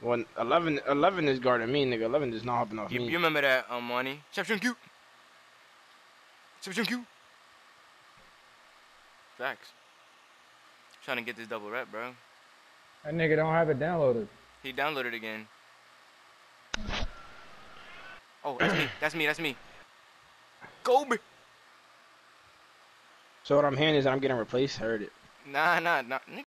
When 11 is guarding me, nigga. 11 is not hopping off You me. remember that, money? Chef Q. Chef Q. Facts. Trying to get this double rep, bro. That nigga don't have it downloaded. He downloaded again. Oh, that's me. That's me. That's me. Kobe. So what I'm hearing is that I'm getting replaced. Heard it. Nah.